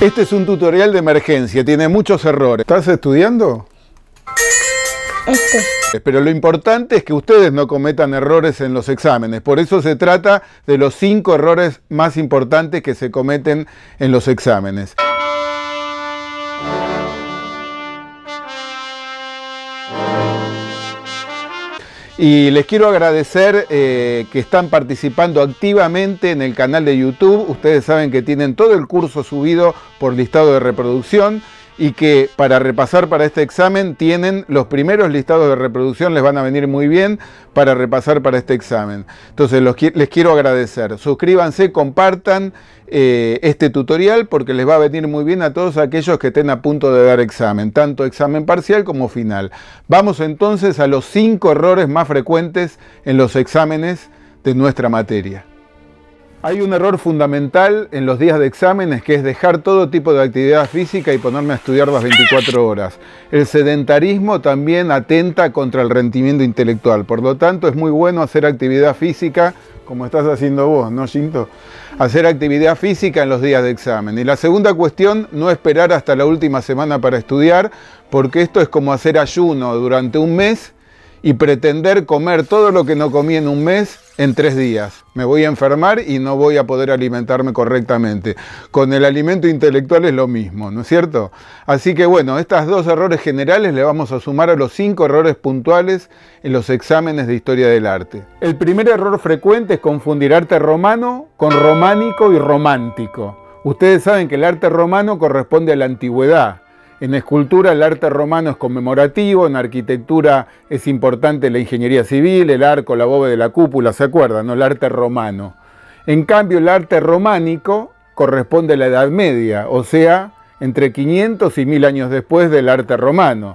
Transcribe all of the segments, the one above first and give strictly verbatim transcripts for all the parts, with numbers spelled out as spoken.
Este es un tutorial de emergencia, tiene muchos errores. ¿Estás estudiando? Este. Pero lo importante es que ustedes no cometan errores en los exámenes. Por eso se trata de los cinco errores más importantes que se cometen en los exámenes. Y les quiero agradecer eh, que están participando activamente en el canal de YouTube. Ustedes saben que tienen todo el curso subido por listado de reproducción y que para repasar para este examen tienen los primeros listados de reproducción, les van a venir muy bien para repasar para este examen. Entonces los, les quiero agradecer. Suscríbanse, compartan eh, este tutorial porque les va a venir muy bien a todos aquellos que estén a punto de dar examen, tanto examen parcial como final. Vamos entonces a los cinco errores más frecuentes en los exámenes de nuestra materia. Hay un error fundamental en los días de exámenes que es dejar todo tipo de actividad física y ponerme a estudiar las veinticuatro horas. El sedentarismo también atenta contra el rendimiento intelectual. Por lo tanto, es muy bueno hacer actividad física, como estás haciendo vos, ¿no, Shinto? Hacer actividad física en los días de examen. Y la segunda cuestión, no esperar hasta la última semana para estudiar, porque esto es como hacer ayuno durante un mes y pretender comer todo lo que no comí en un mes en tres días. Me voy a enfermar y no voy a poder alimentarme correctamente. Con el alimento intelectual es lo mismo, ¿no es cierto? Así que bueno, estos dos errores generales le vamos a sumar a los cinco errores puntuales en los exámenes de historia del arte. El primer error frecuente es confundir arte romano con románico y romántico. Ustedes saben que el arte romano corresponde a la antigüedad. En escultura el arte romano es conmemorativo, en arquitectura es importante la ingeniería civil, el arco, la bóveda de la cúpula, ¿se acuerdan? ¿No? El arte romano. En cambio el arte románico corresponde a la Edad Media, o sea, entre quinientos y mil años después del arte romano.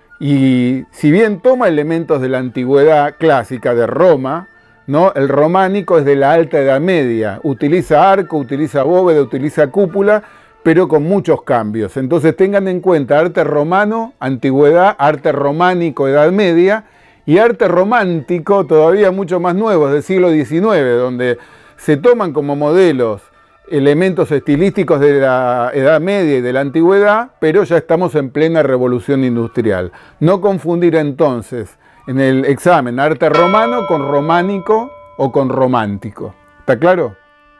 Y si bien toma elementos de la antigüedad clásica de Roma, ¿no? El románico es de la Alta Edad Media, utiliza arco, utiliza bóveda, utiliza cúpula, pero con muchos cambios. Entonces tengan en cuenta arte romano, antigüedad, arte románico, Edad Media, y arte romántico todavía mucho más nuevo, del siglo diecinueve, donde se toman como modelos elementos estilísticos de la Edad Media y de la antigüedad, pero ya estamos en plena revolución industrial. No confundir entonces en el examen arte romano con románico o con romántico. ¿Está claro?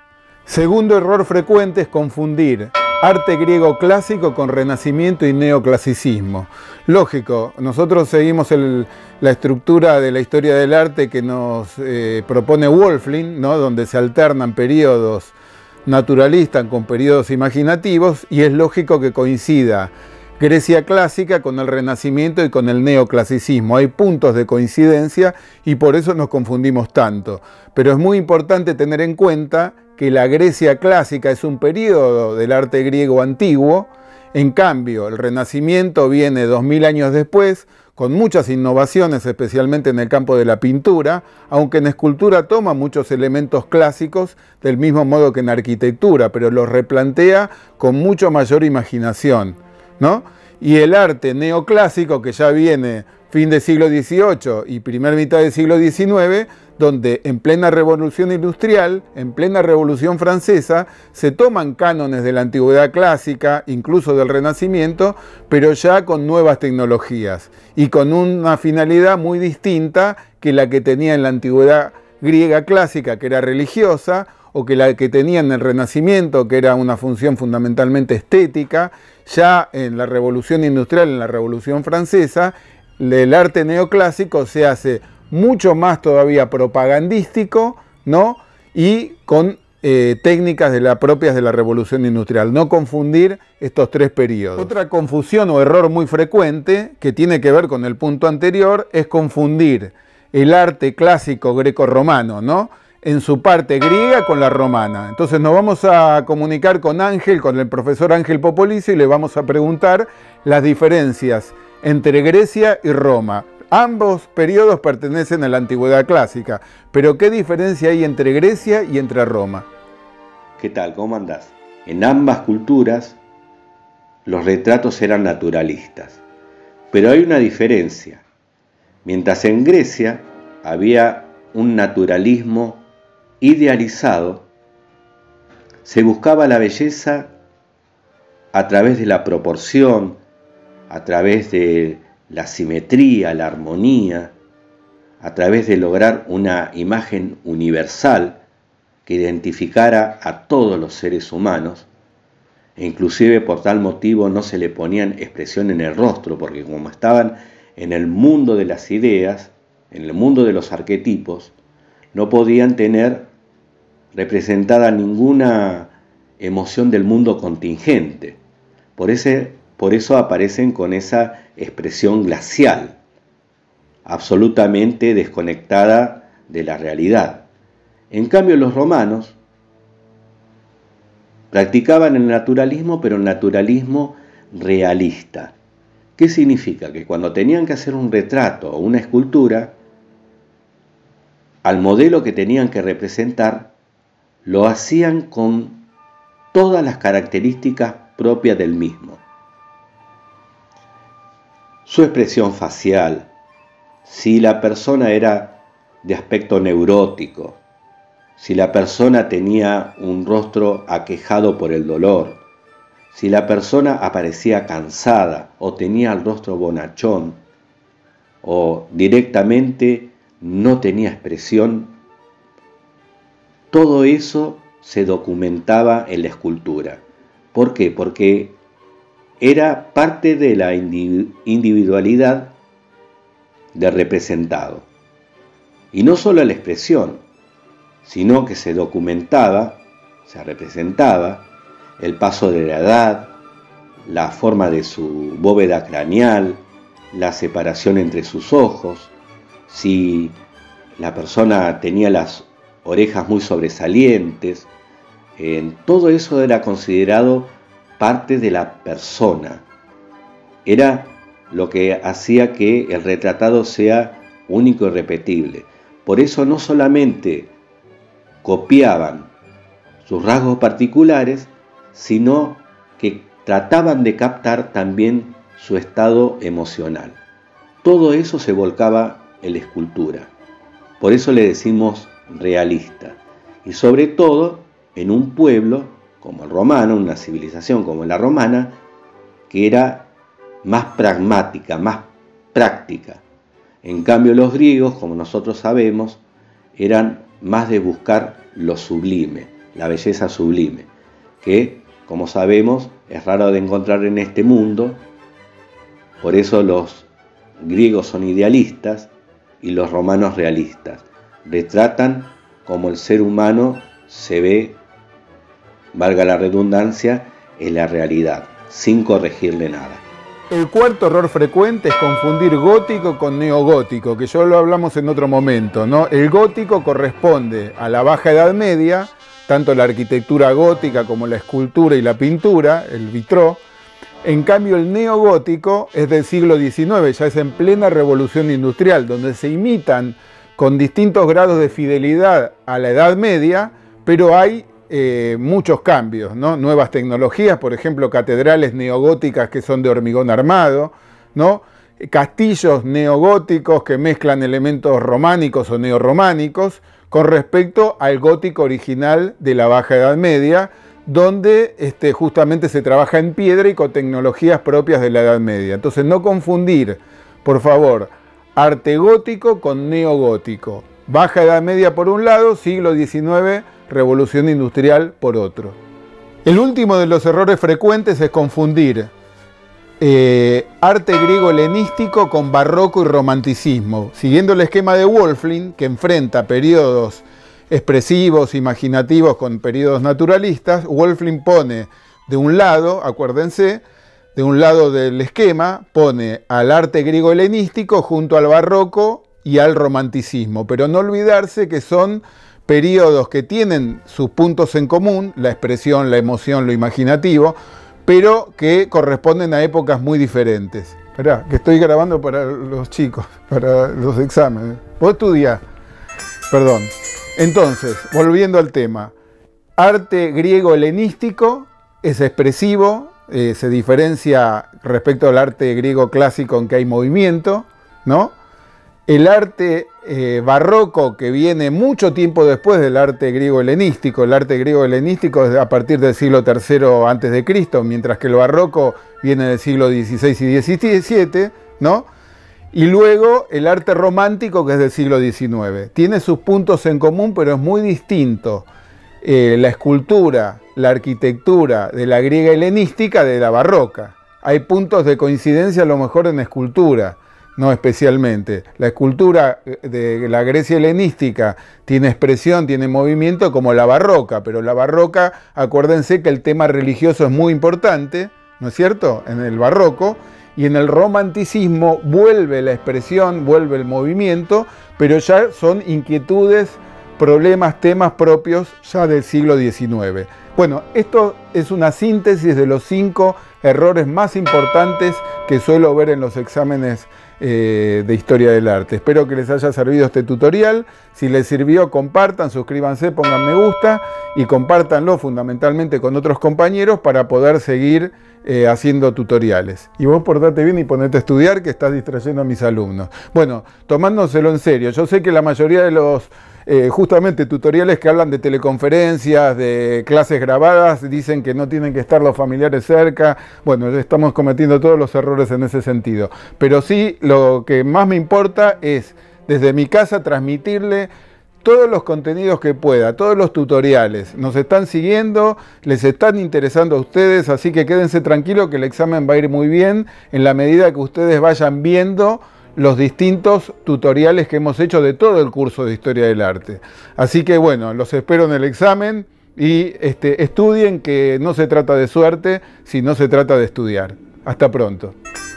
Segundo error frecuente es confundir arte griego clásico con renacimiento y neoclasicismo. Lógico, nosotros seguimos el, la estructura de la historia del arte que nos eh, propone Wölfflin, ¿no? Donde se alternan periodos naturalistas con periodos imaginativos, y es lógico que coincida Grecia clásica con el Renacimiento y con el neoclasicismo. Hay puntos de coincidencia y por eso nos confundimos tanto. Pero es muy importante tener en cuenta que la Grecia clásica es un periodo del arte griego antiguo. En cambio, el Renacimiento viene dos mil años después, con muchas innovaciones, especialmente en el campo de la pintura, aunque en escultura toma muchos elementos clásicos, del mismo modo que en arquitectura, pero los replantea con mucho mayor imaginación, ¿no? Y el arte neoclásico, que ya viene fin del siglo dieciocho y primera mitad del siglo diecinueve, donde en plena revolución industrial, en plena revolución francesa, se toman cánones de la antigüedad clásica, incluso del Renacimiento, pero ya con nuevas tecnologías y con una finalidad muy distinta que la que tenía en la antigüedad griega clásica, que era religiosa, o que la que tenía en el Renacimiento, que era una función fundamentalmente estética. Ya en la revolución industrial, en la revolución francesa, el arte neoclásico se hace mucho más todavía propagandístico, ¿no? Y con eh, técnicas de la, propias de la revolución industrial. No confundir estos tres periodos. Otra confusión o error muy frecuente, que tiene que ver con el punto anterior, es confundir el arte clásico greco-romano, ¿no? En su parte griega con la romana. Entonces nos vamos a comunicar con Ángel, con el profesor Ángel Popolizio, y le vamos a preguntar las diferencias entre Grecia y Roma. Ambos periodos pertenecen a la antigüedad clásica, pero ¿qué diferencia hay entre Grecia y entre Roma? ¿Qué tal? ¿Cómo andás? En ambas culturas los retratos eran naturalistas, pero hay una diferencia. Mientras en Grecia había un naturalismo idealizado, se buscaba la belleza a través de la proporción, a través de la simetría, la armonía, a través de lograr una imagen universal que identificara a todos los seres humanos, e inclusive por tal motivo no se le ponían expresión en el rostro, porque como estaban en el mundo de las ideas, en el mundo de los arquetipos, no podían tener representada ninguna emoción del mundo contingente. Por ese, por eso aparecen con esa expresión glacial, absolutamente desconectada de la realidad. En cambio, los romanos practicaban el naturalismo, pero el naturalismo realista. ¿Qué significa? Que cuando tenían que hacer un retrato o una escultura, al modelo que tenían que representar, lo hacían con todas las características propias del mismo. Su expresión facial, si la persona era de aspecto neurótico, si la persona tenía un rostro aquejado por el dolor, si la persona aparecía cansada o tenía el rostro bonachón o directamente no tenía expresión, todo eso se documentaba en la escultura. ¿Por qué? Porque era parte de la individualidad del representado. Y no solo la expresión, sino que se documentaba, se representaba el paso de la edad, la forma de su bóveda craneal, la separación entre sus ojos, si la persona tenía las orejas muy sobresalientes, eh, todo eso era considerado parte de la persona. Era lo que hacía que el retratado sea único y repetible. Por eso no solamente copiaban sus rasgos particulares, sino que trataban de captar también su estado emocional. Todo eso se volcaba en la escultura. Por eso le decimos realista. Y sobre todo en un pueblo como el romano, una civilización como la romana, que era más pragmática, más práctica. En cambio los griegos, como nosotros sabemos, eran más de buscar lo sublime, la belleza sublime, que, como sabemos, es raro de encontrar en este mundo. Por eso los griegos son idealistas y los romanos realistas. Retratan como el ser humano se ve, valga la redundancia, en la realidad, sin corregirle nada. El cuarto error frecuente es confundir gótico con neogótico, que ya lo hablamos en otro momento, ¿no? El gótico corresponde a la Baja Edad Media, tanto la arquitectura gótica como la escultura y la pintura, el vitró. En cambio, el neogótico es del siglo diecinueve, ya es en plena revolución industrial, donde se imitan con distintos grados de fidelidad a la Edad Media, pero hay eh, muchos cambios, ¿no? Nuevas tecnologías, por ejemplo, catedrales neogóticas que son de hormigón armado, ¿no? Castillos neogóticos que mezclan elementos románicos o neorrománicos con respecto al gótico original de la Baja Edad Media, donde este, justamente se trabaja en piedra y con tecnologías propias de la Edad Media. Entonces, no confundir, por favor, arte gótico con neogótico. Baja Edad Media por un lado, siglo diecinueve, revolución industrial por otro. El último de los errores frecuentes es confundir eh, arte griego helenístico con barroco y romanticismo, siguiendo el esquema de Wölfflin, que enfrenta periodos expresivos, imaginativos con periodos naturalistas. Wölfflin pone de un lado, acuérdense, de un lado del esquema, pone al arte griego helenístico junto al barroco y al romanticismo, pero no olvidarse que son periodos que tienen sus puntos en común, la expresión, la emoción, lo imaginativo, pero que corresponden a épocas muy diferentes. Esperá, que estoy grabando para los chicos, para los exámenes. Vos estudiás, perdón. Entonces, volviendo al tema, arte griego helenístico es expresivo, eh, se diferencia respecto al arte griego clásico en que hay movimiento, ¿no? el arte eh, barroco, que viene mucho tiempo después del arte griego-helenístico. El arte griego-helenístico es a partir del siglo tercero antes de Cristo, mientras que el barroco viene del siglo dieciséis y diecisiete, ¿no? Y luego el arte romántico, que es del siglo diecinueve. Tiene sus puntos en común, pero es muy distinto eh, la escultura, la arquitectura de la griega helenística de la barroca. Hay puntos de coincidencia a lo mejor en escultura, no especialmente. La escultura de la Grecia helenística tiene expresión, tiene movimiento como la barroca, pero la barroca, acuérdense que el tema religioso es muy importante, ¿no es cierto?, en el barroco, y en el romanticismo vuelve la expresión, vuelve el movimiento, pero ya son inquietudes, problemas, temas propios ya del siglo diecinueve. Bueno, esto es una síntesis de los cinco errores más importantes que suelo ver en los exámenes eh, de historia del arte. Espero que les haya servido este tutorial. Si les sirvió, compartan, suscríbanse, pongan me gusta y compártanlo fundamentalmente con otros compañeros para poder seguir eh, haciendo tutoriales. Y vos portate bien y ponete a estudiar, que estás distrayendo a mis alumnos. Bueno, tomándoselo en serio, yo sé que la mayoría de los Eh, justamente tutoriales que hablan de teleconferencias, de clases grabadas, dicen que no tienen que estar los familiares cerca. Bueno, estamos cometiendo todos los errores en ese sentido. Pero sí, lo que más me importa es, desde mi casa, transmitirle todos los contenidos que pueda, todos los tutoriales. Nos están siguiendo, les están interesando a ustedes, así que quédense tranquilos que el examen va a ir muy bien en la medida que ustedes vayan viendo los distintos tutoriales que hemos hecho de todo el curso de Historia del Arte. Así que bueno, los espero en el examen y este, estudien, que no se trata de suerte, sino se trata de estudiar. Hasta pronto.